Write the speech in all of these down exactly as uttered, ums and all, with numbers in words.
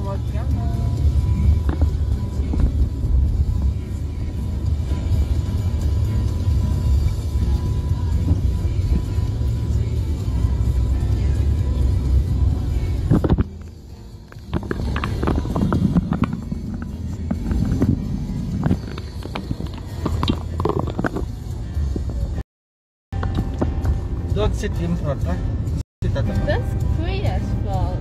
promote ka mo. Don't sit in front, huh? Sit at the front. That's Korea's fault.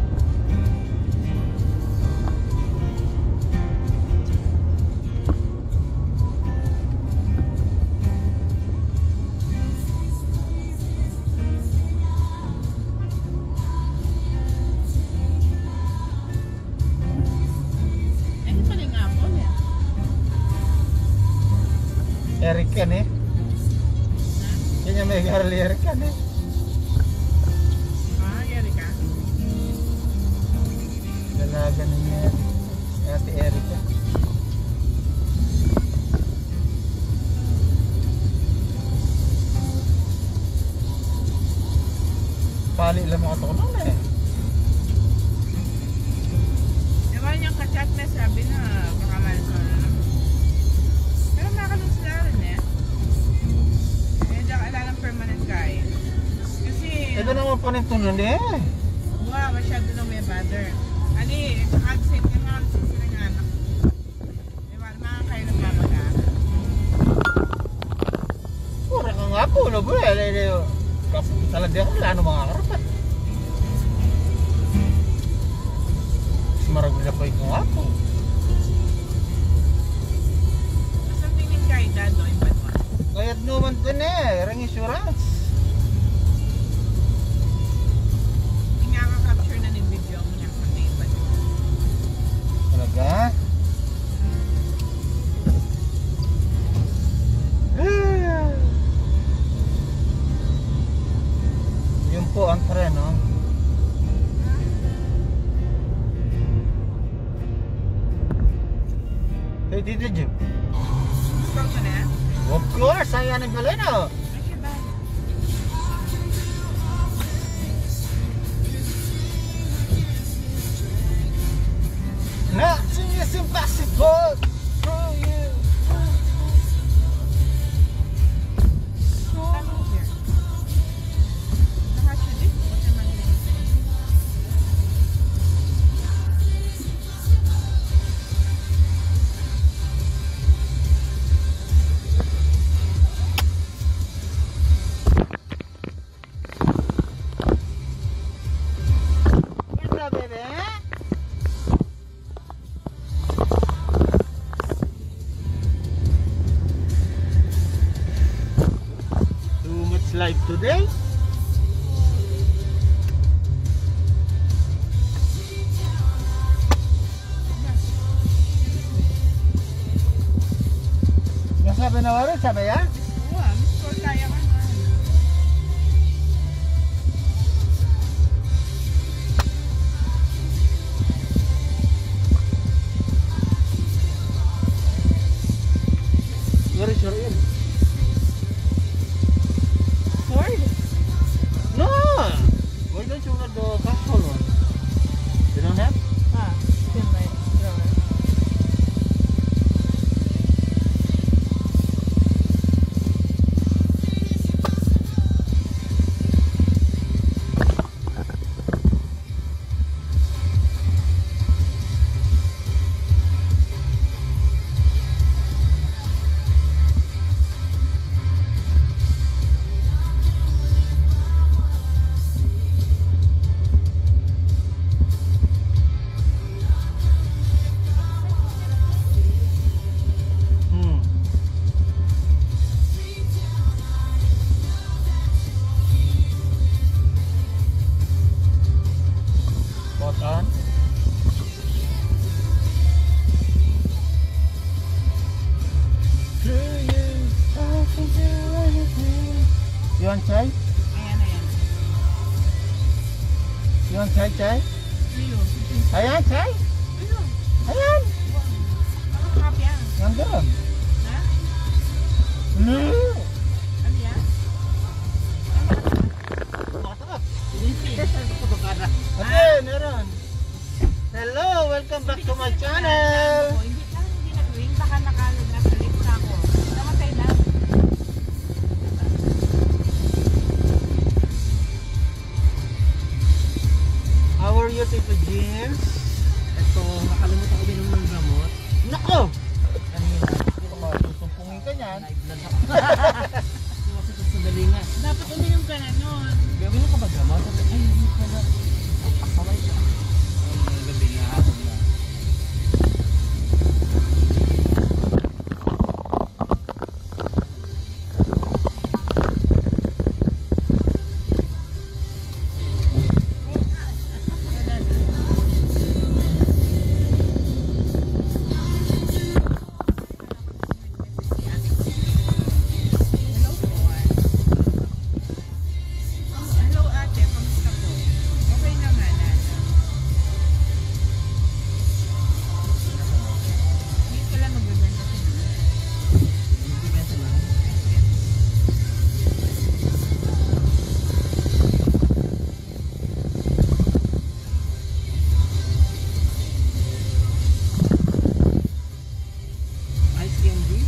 Ano pala nga ako niya? Eric kan eh. Kayaknya may Harley Eric kan eh. Dalaga niya Ate Erika. Pali lang mga ito na eh. Diba niyang kachat na sabi na baka mahal ko na naman. Pero makalong sila rin eh. Eh, diyan kailangan ng permanent guy. Kasi Ito naman po nito nun eh. wow, masyado na may bother. Ali, tsaka same ka nga sila ng anak. Diba, makakayo ng mama ka. Pura ka nga po na ba eh. Kasi talaga ako wala nang mga karapat. Maragula pa ito nga po. Basta tingin kayo dad, no? Yung bad one. Kayat naman ito na eh. Ring insurance. Hindi nga ka-capture na ng video mo niya kung yung bad one. Talaga? Yun po ang tren, no? Hey, did you? Gusto ko na? Of course, saya ng galeno. Okay, bye. Nothing is impossible for you. Hello here. Lahat siya din. Kasi mali. What's up, baby? Too much life today. Nasabi na wala, sabi ya? Oo ah, miss call kaya ka na. Where is your ear? Ford? No! Why don't you get the castle one? You don't have? Ah, it's in my drawer. Hmm. Spot on. Do you I can do anything? You want chai? Ayan, ayan. You want chai chai? Ayun. Ayan, chai? Ayun. Ayan! Ang sarap yan. Nandun. Ha? No! Ano yan? Ate, meron. Hello, welcome welcome back to my channel! Hindi lang, hindi nag-ring. Baka nakalog na sa lips na ako. Namatay na. How are you, Tito James? Ito, nakalimutan ko din ng gamot. Nako! Kanina. Susumpungin ka niyan. High blood ako. Kasi ito sa dalingan. Dapat uminom ka na nun. Gawin mo ka ba gamot? Ay, hindi ka na. Pasaway ka. Ang gabi nga hapon na. Hello po. Hello ate, kamusta po? Okay naman ano? Hindi ka lang magaganda sa mga. Hindi ka sa lang. Ice candy?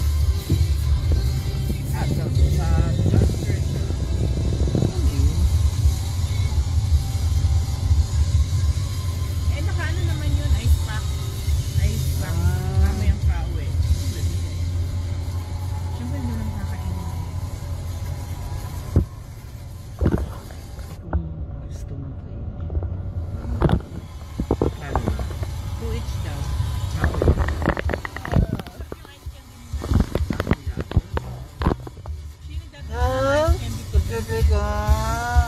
Ah, sa sa Eh naka ano naman yun, ice pack. Ice pack. Ah. Mamayang pauwi. Siyempre hindi lang kakainin. Kung gusto mo kayo. Kano? Two each daw. Sino dati Ah, ice candy ko? pagkabig ah.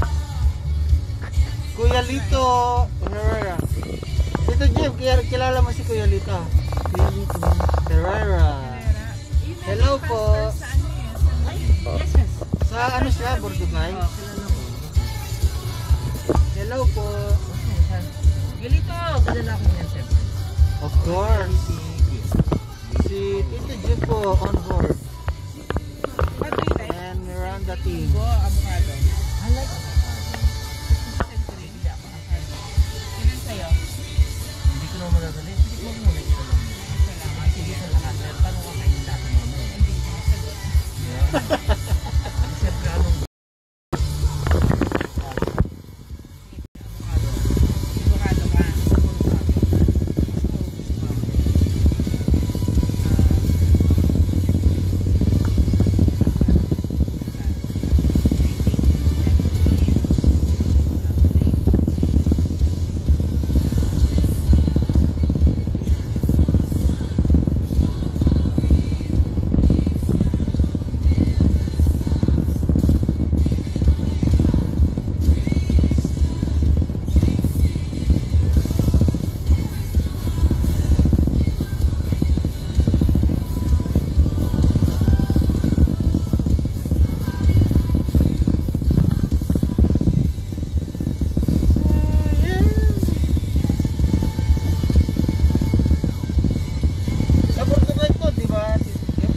Kuya Lito. Herrera. Tito Jim, kaya kilala mo si Kuya Lito. Kuya dito. Herrera. Herrera. Yun ang Hello pastor po. Sa ano eh? Sa Yes, yes. Sa ano siya, Bordugay? Oh, kilala ko. Hello po. Okay, sir. Galito, kilala ko yan, siyempre. Of course. Si Kim. Si Tito Jim po on board. What do you like? And Miranda team. Go, avocado. I like avocado. Siyempre, hindi ako avocado. Ilan sa'yo? Hindi ko naman madadali. Hindi ko muna ito lang. Isa lang. Ah, sige sa lahat. Pero paano ka kainin natin mamaya? Hindi ko masagot. Yeah. Siyempre, anong Avocado. Avocado ka. Sa Bordugay to, di ba? Tito Jim?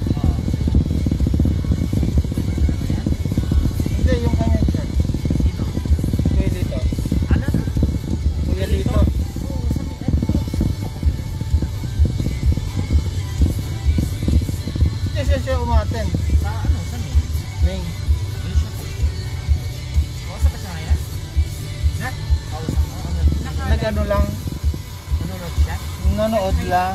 Hindi, yung kanya siya. Sino? Kuya Lito. Ano? Kuya Lito. Oo, sa may ano to? Hindi siya siya umaten. Sa ano? Sa may? Ning. Ayun siya po. Kausap ka siya ngayon? Ha? Kausap mo? Ano? Nag-ano lang, Nanonood siya? nanonood lang.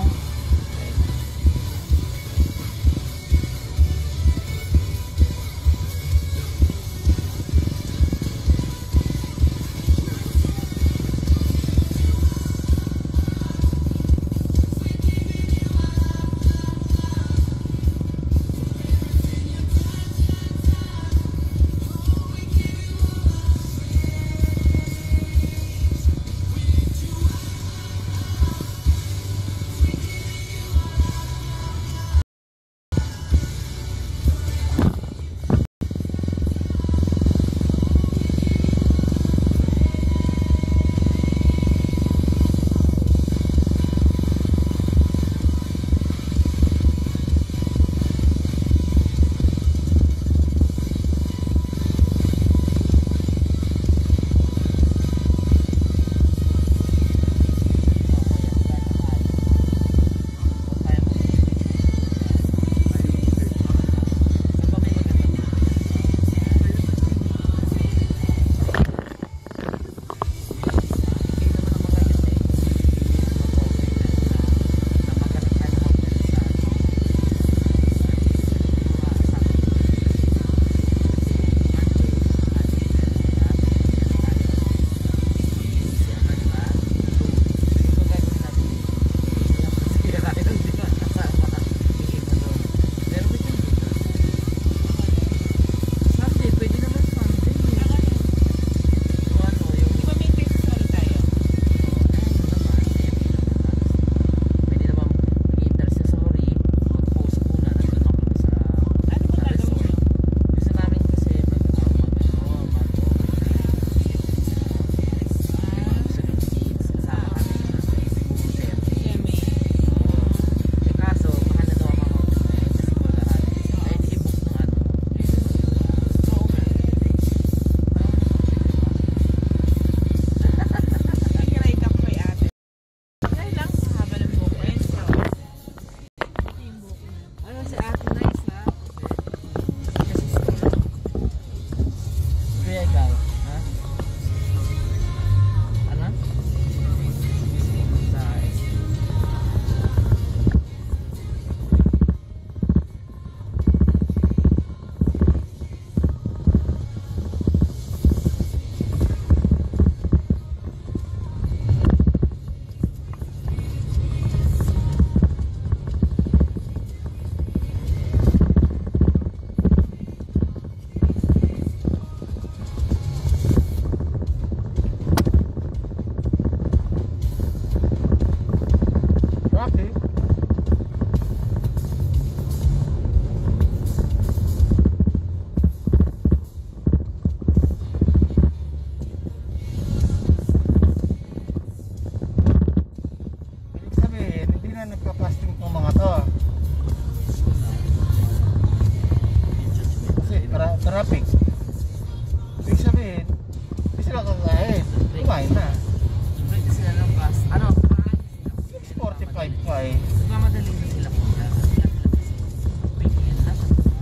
sila kakain. Kumain na. Pwede sila ng bus. Ano? six forty-five pa eh. Nagmamadaling na sila punta. Kasi nga sila kasi weekend na.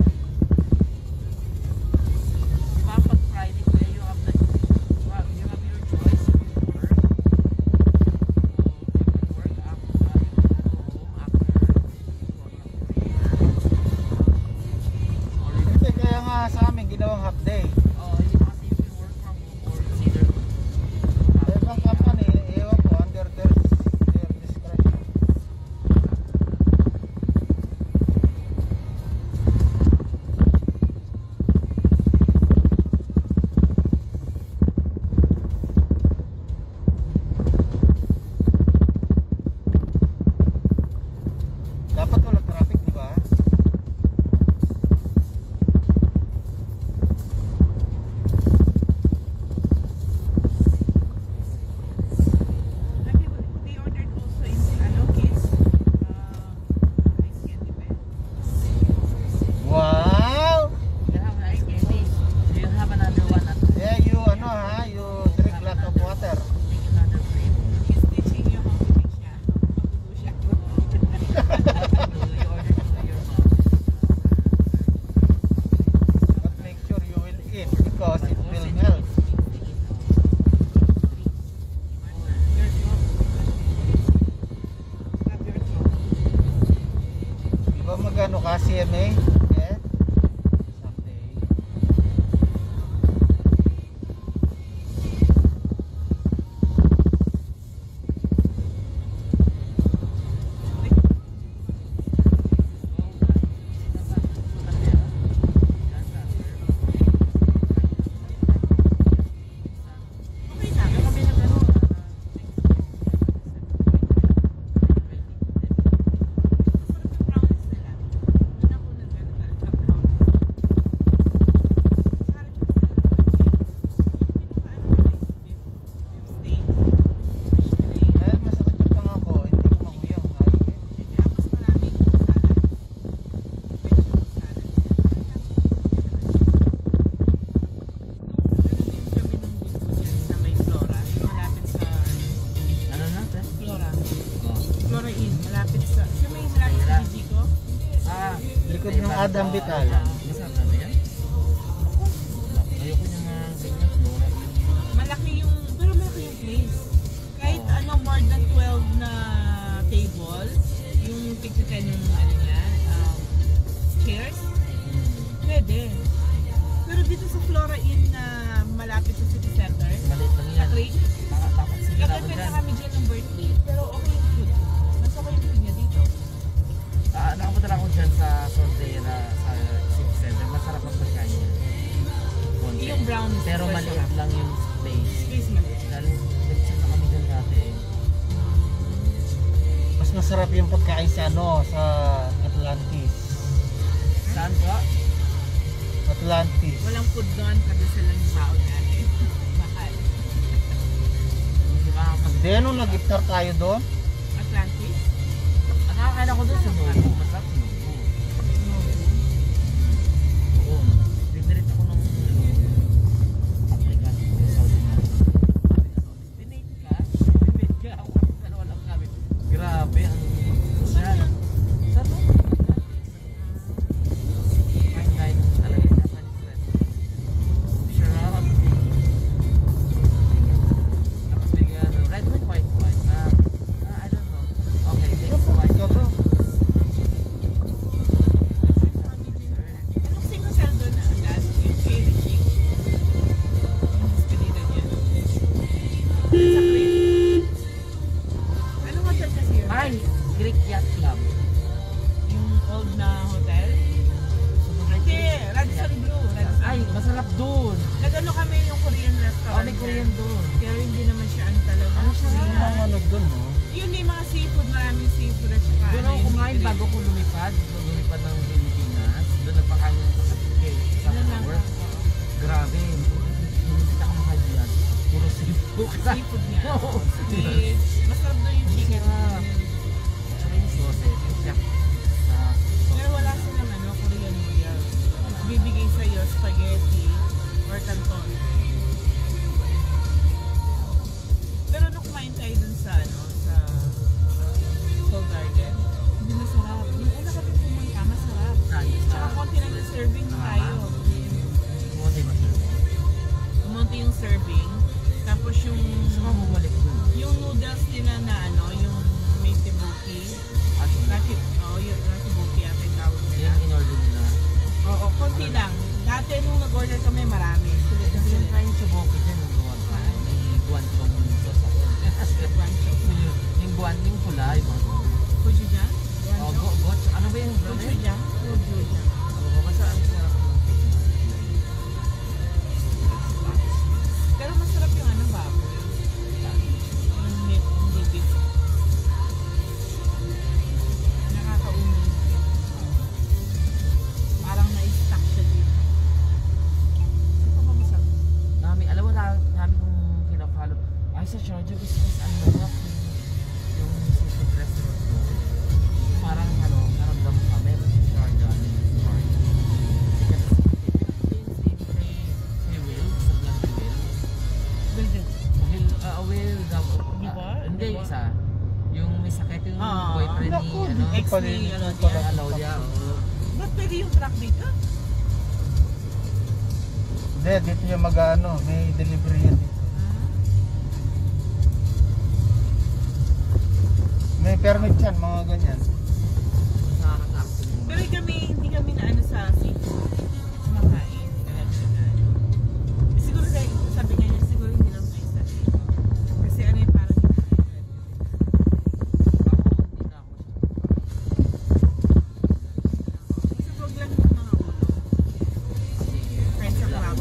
Diba pag Friday kuya, you have the, you have your choice. You can work. So, you can work after, uh, you can go home after or you Hindi, kaya nga sa amin ginawang half day. oh, hindi pa kasi you can work from home or it's either Sa ibang company, ewan ko, under their, their discretion. Dapat wala traffic, di ba? They ordered also in ano, kids. Uh, ice candy ba? Wow! you have an ice candy. So you have another one at Yeah, you ano ha, you drink lot of water. take another frame. He's teaching you how to make siya. How to do siya. You order to your mom. But make sure you will eat because it will help. Di ba magano ka C M A? Yeah? Someday. Okay na. Dahil masakit yung panga ko, hindi ko mahuyang. Ano na, te? Flora. Oh. Flora Inn, malapit sa... Siya may malapit sa G ko? Ah, Likod ng Adam Vital. Masarap na ba yan? Ayoko yung mga ganyan, Flora. Malaki yung... Pero malaki yung place. Kahit ano, more than twelve na table, yung tigto ten yung ano niya, um, chairs, pwede. Pero dito sa Flora Inn na malapit sa city center, Maliit lang sa yan. Crane, Baka dapat sige na ako nagkakita dyan. kami dyan ng birthday. Pero okay yung food. Mas okay yung food niya dito. Ah, nakapunta lang ako dyan sa Soltera, sa City Center. Masarap ang pagkain niya. Konti. Yung brownies. Pero super maliit sarap. lang yung place. Space maliit. Dahil nag-chat na kami dyan dati eh. Mas masarap yung pagkain sa ano, sa Atlantis. Saan po? Atlantis. Walang food doon, kasi sila yung baon natin. Mahal. Hindi ba ako Hindi, nung nag-iftar tayo doon, Atlantis? Ang nakakain ako doon sa Novo. Masarap sa Novo. Oo. Dinirit ako ng ano, applicant sa Saudi na. Dinate ka? Dinate ka? Ako kasi dalawa lang kami. Grabe ang social. Sa to? Fine dining talaga yung Japanese restaurant. Sarap. Tapos bigyan ng red wine, white wine. Ah, ah, I don't know. Okay, next one. ikaw bro. Anong single cell doon na last? Yung kay Richie? Yung despedida niya. Sa Crane? Anong hotel kasi yun? Ay, Greek Yacht Club. Yung old na hotel? Hindi, Radisson Blue. Radisson Ay, Blue. masarap dun. Nag-ano kami yung Korean Oh, restaurant. may Korean dun. Pero hindi naman siya ano talaga. Ano siya? Yung mga ano doon, no? Yun may mga seafood, maraming seafood at saka Doon ano, ako yung kumain liquid. bago ko lumipad. Doon lumipad ng Pilipinas. Doon nagpakain ng kasapikay sa Ano lang, work. Grabe. Hindi ako makadyan. Puro seafood. seafood niya. Oo. Squid. Masarap doon yung chicken. Masarap. Tsaka yung sausage. Yung chef. Ah, Pero wala silang ano, Korean meal. Bibigay sa'yo spaghetti or canton. sa Sharjah is mas ano ba yung seafood restaurant ko. Parang ano, naramdam ko meron sa Sharjah ano yung Sharjah. Kasi same kay kay Will, sa Blanc Will. Well, din. Will, ah, Will, daw. Di ba? ah, Hindi, Di ba? isa. Yung may sakit yung Ah, boyfriend ni, naku, ano, ex pala ni, yun, ano, ito pala. niya. ano niya, oo. Ba't pwede yung truck dito? Hindi, dito niya mag-ano, may delivery yan dito. May permit yan, mga ganyan. Nakakatakot yung Pero kami, hindi kami na ano sa seafood. Kumakain. Kaya kailangan. Siguro sa, sabi nga niya, siguro hindi lang sa isa. Kasi ano yung parang kinain. ako, hindi na ako Kasi huwag lang yung mga ulo. Kahit sa crab.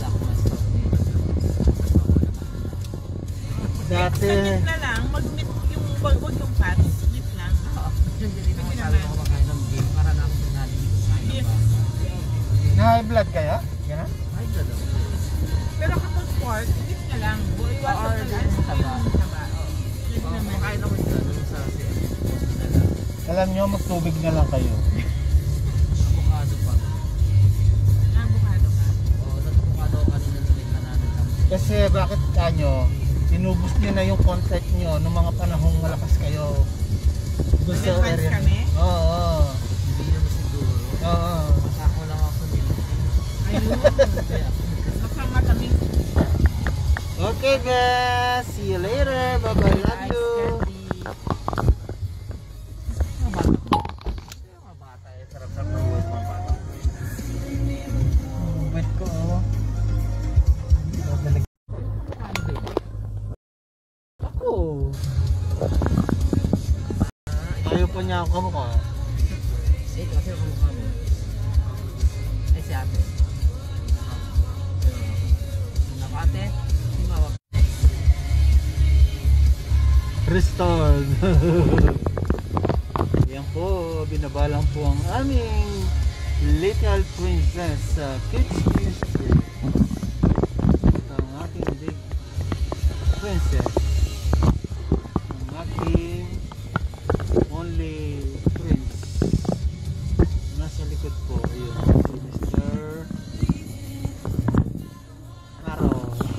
Dati, Sa meat na lang, mag-meat yung, wag wag yung fats. Meat lang. Beef. na-high blood kaya? Yan ah? Pero kapag pork, meat na lang. Iwasan Or na din lang. sa taba. Taba, oo. Pwede naman. Makain ako dyan dun sa C M. Alam nyo, magtubig na lang kayo. Avocado pa. Avocado ka. Oo, nag-avocado ako kanina nung may namin kami. Kasi bakit kanyo, inubos nyo na yung contact nyo nung mga panahong malakas kayo. Doon sa Advance area. kami? Oo, oo. Hindi naman siguro. Oo. Masako lang ako nila. Ayun. Kaya, Masama kami. Okay guys, see you later. Bye bye, love you. Mga bata ko. Mga bata eh, sarap-sarap ng buhay mga bata. Wait ko oh. Dadalag. Ano ba yun? Ako. Ayaw pa niya ako kamukha. Eh, kasi ako mukha mo. Eh, si ate. Yung ate, si mawag. Restore. Yan po, binabalang po ang aming little princess sa Kids District. Ito ang aking big princess. Ang aking only prince. Nasa likod po, ayun, si Mister Caro.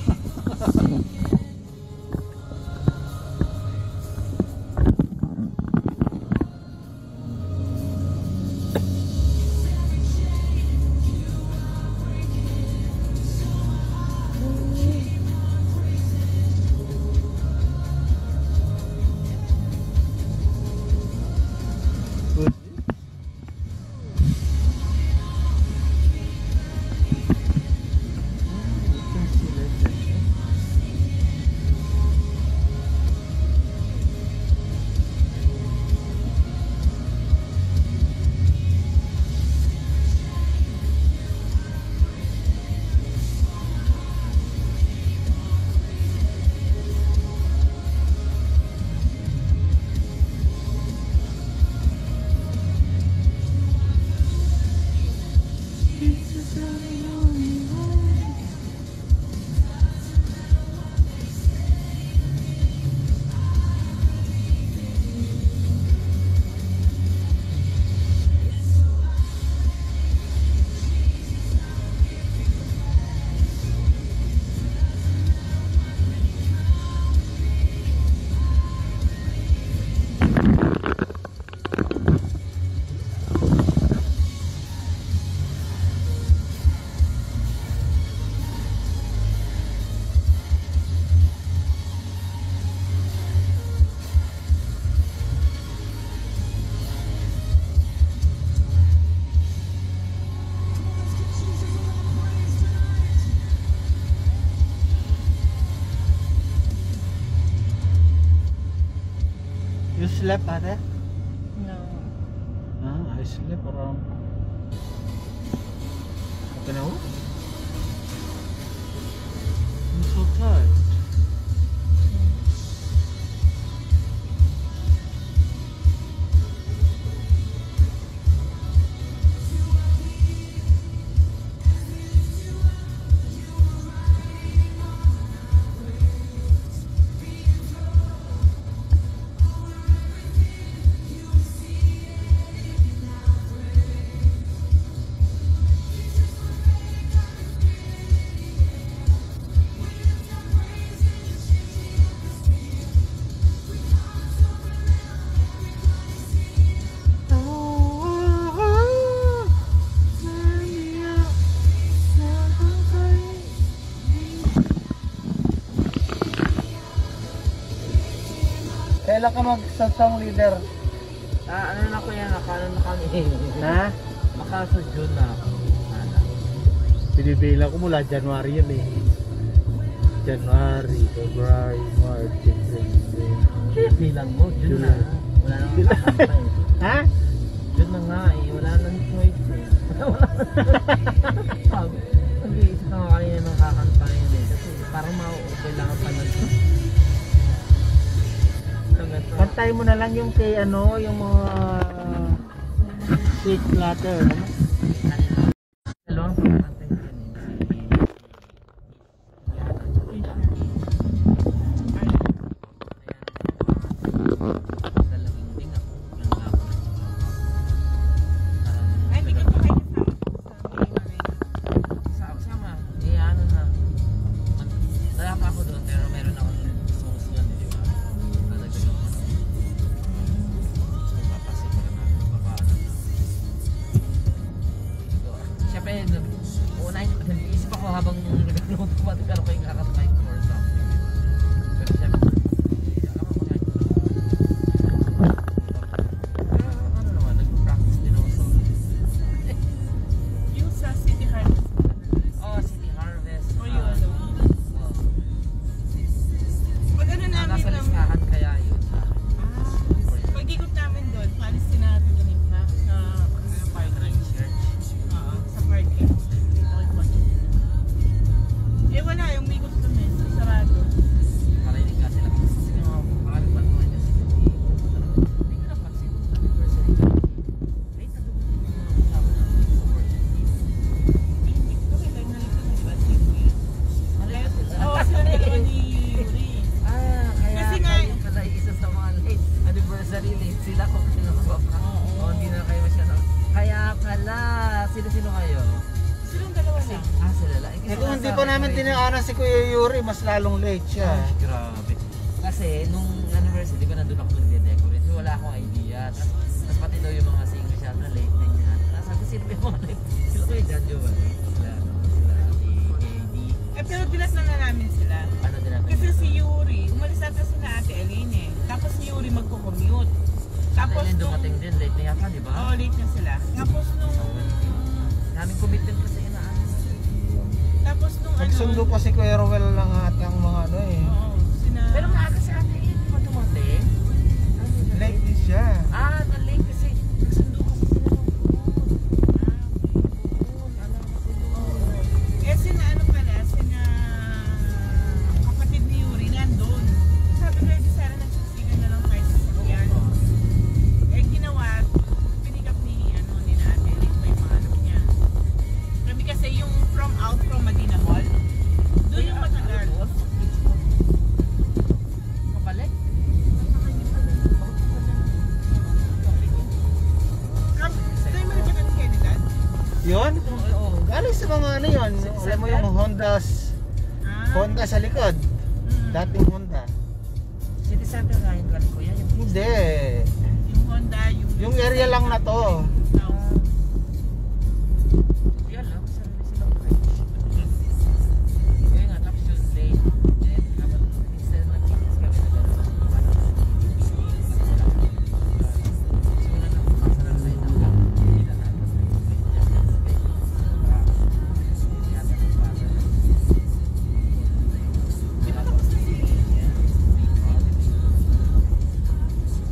Good. You slept, ate? No. Ah, I slept around. Okay na ho? I'm so tired. Kailan ka mag-song leader? Ah, ano na ko yan, nakano na kami. Na? Makaso June na ako. Sana. Pinibila ko mula January yan eh. January, February, March, April, May. Bilang mo, June na. Wala nang kakanta eh. Ha? June na nga eh, wala nang choice eh. Wala nang nag-iisip na nga kanina ng kakanta yun eh. Kasi parang ma-open lang ang panag. Pantay mo na lang yung kay ano, yung mga sweet platter. Dalawang pagkakanta yun eh. Dalawang ding ako. Yung ako. Ay, may ganito kayo kasama ko sa Marimar. Sama, eh ano na. Wala pa ako doon pero meron ako songs yun, di ba? Nalagay ako na. So, papasok ko na natin, papaano na. So, siyempre, una, nag-iisip ako habang nag-ano ko ba, pero kayo kakatay ko or something. Pero siyempre, ako makain ko naman. Pero ano naman, nag-practice din ako sa Yung sa City Harvest. oh, City Harvest. Or you ah, alone? oh. Pag ano Ah, namin nasa lang. listahan kaya yun sa Ah, pag ikot namin doon, Palestina natin ganit na sa sa park. church. Oo, sa park eh. Dito ko yung kotse nila. Eh wala, yung may ikot kami. Sarado. Marinig ka sila. Kasi yung mga pakalipan mo niya sila. Hindi ko napansin kung anniversary ka. Ay, tadugan yung mga kasama namin sa work. Eh, hindi ko kailan nalito na diba? Trip ko yun. Marinig ka sila. Oo, sila dalawa ni Yuri. Ah, kaya Kasi nga- kayo pala isa sa mga late anniversary late sila kung sino ka pa. Oo. Oo, hindi na kayo masyado. Kaya pala, sino-sino kayo? Silang dalawa Kasi, lang. ah, sila lang. Eh kung hindi pa namin dinaanan si Kuya Yuri, mas lalong late siya. Ay, grabe. Kasi nung anniversary, di ba nandun ako nagde-decorate, so wala akong idea. Tapos, tapos pati daw yung mga singer siya na late din yan. Tapos sabi, sino ba yung mga late? Sila ko yung Janjo ba? Sila, sila, si A D. Eh pero dilat na nga namin sila. Ano din natin? Kasi si Yuri, umalis natin sila Ate Elaine eh. Tapos si Yuri magko-commute. Tapos Tapos nung... dumating din, late na yata, di ba? Oo, late na sila. Tapos nung... Daming commitment kasi inaan. Tapos nung ano... Nagsundo pa si Kuya Rowel lang at ang mga ano eh. Oo, sina... Pero maaga si ate yun, di ba dumating? Late din siya. Ah, na-late kasi nagsundo kasi sila ng Eh sina ano pala, sina... kapatid ni Yuri nandun. Sabi ko, di sana nagsisigan na lang tayo sa sakyan. Eh ginawa, pinikap ni ano ni na Ate Elaine may mga ano niya. Kami kasi yung from out from Medina Mall, doon yung matagal. Kapalik? From, tayo mo rin ba kay Dad? Yun? Oo. Galing sa mga ano yun. Alam mo yung Hondas, Ah, Honda sa likod. mm. Dating Honda. City Center nga yung galing ko yan. Yung Hindi. Yung Honda, yung... Yung area lang na to. Oo. Hindi alam, sarili silang French. Kaya nga, tapos yung late. And habang instead na tickets kami na gano'n. Simula na kung masa lang tayo ng lang. Hindi na natin. Hindi natin ang basa. Di ba tapos na si...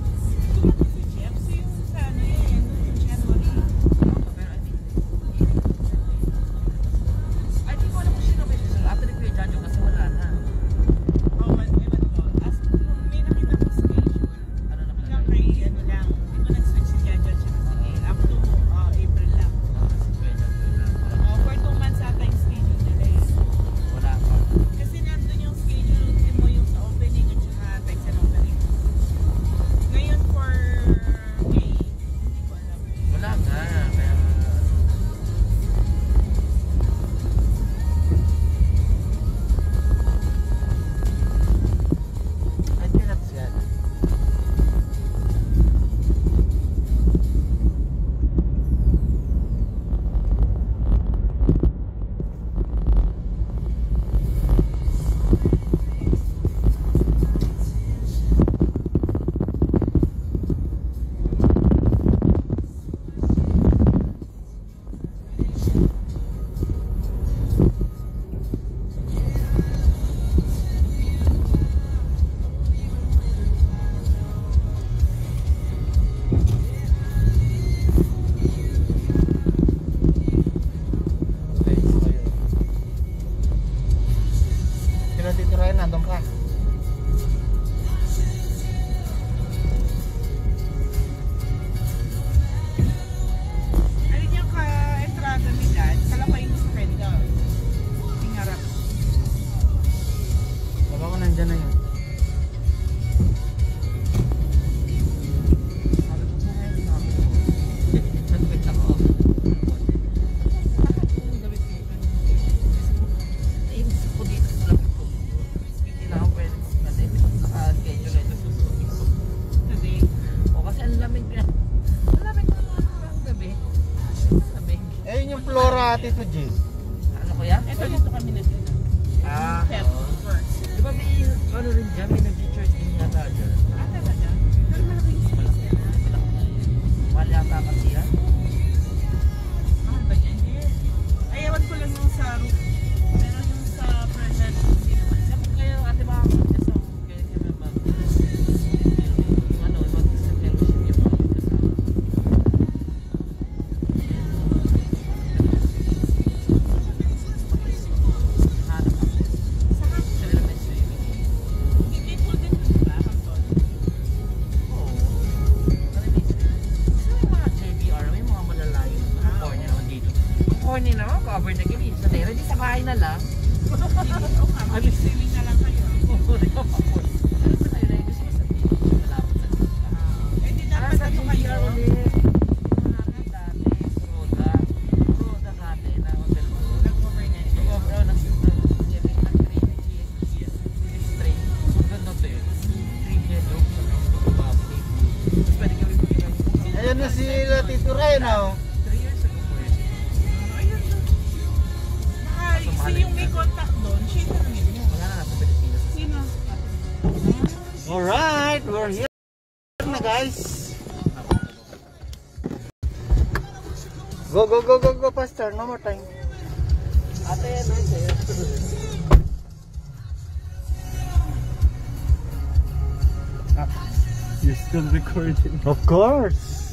Si Jeff, so yung sa ano yan, yung January. Pero I think Tito G. Ano kuya? Ito dito kami na dito. Ah, Pep oo. first. Di ba may ano rin dyan? May nag-church din yata dyan. Ah, talaga? Pero malaki yung Malaki. Malaki na yun. Mahal yata kasi yan. mahal ba niya? Hindi. Ay, ewan ko lang yung sa roof. Pero yung sa present, hindi naman. Dapat kayo ate baka mag-guess ako. Kaya kaya mag yung ano, mag-fellowship yung mga kasama. Hanap ako. Saan? Sa nila may swimming. Hindi po din ba? Kanton? Oo. Ano may swimming? Sa mga J B R, may mga malalayo. Mga corny naman dito. Ang corny naman, cover na gilid. Sa tera, di sa bahay na lang. Hindi. Oo nga, mag-swimming na lang kayo. Oo, di ba pa po? Ano ba tayo na yung gusto ko sa dito? Malapit sa dito. Eh, di Ah, dapat sa ano J B kayo? R ulit. Yung namin dati, Roda. Roda dati na hotel mo. Nag-overnight kayo. Oo, bro, nag nag-swimming ng train. This train. Ang ganda to yun. Train niya, no? Sa Bobby. Tapos pwede kami mag-iwan. Ayun na si Tito Ray, no? Three years ago po yun. Ayun na. Baka si yung may contact doon, siya yung tanongin mo. Wala na nasa Pilipinas. Sino? Alright, we're here na guys. Go, go, go, go, go, Pastor. No more time. Ate, ano sa'yo? You're still recording. Of course.